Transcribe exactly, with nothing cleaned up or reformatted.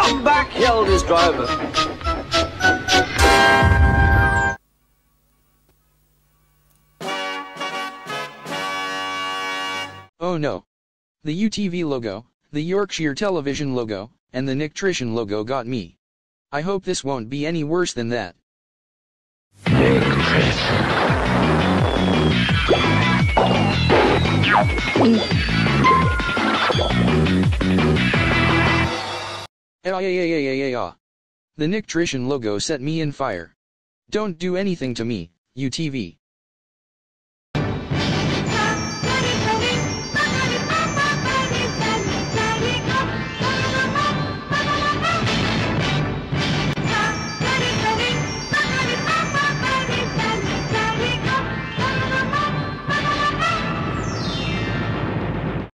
Come back, yelled his driver. Oh no. The U T V logo, the Yorkshire Television logo, and the Nutrition logo got me. I hope this won't be any worse than that. Ah, yeah, yeah, yeah, yeah, yeah, yeah. The Nutrition logo set me in fire. Don't do anything to me, U T V.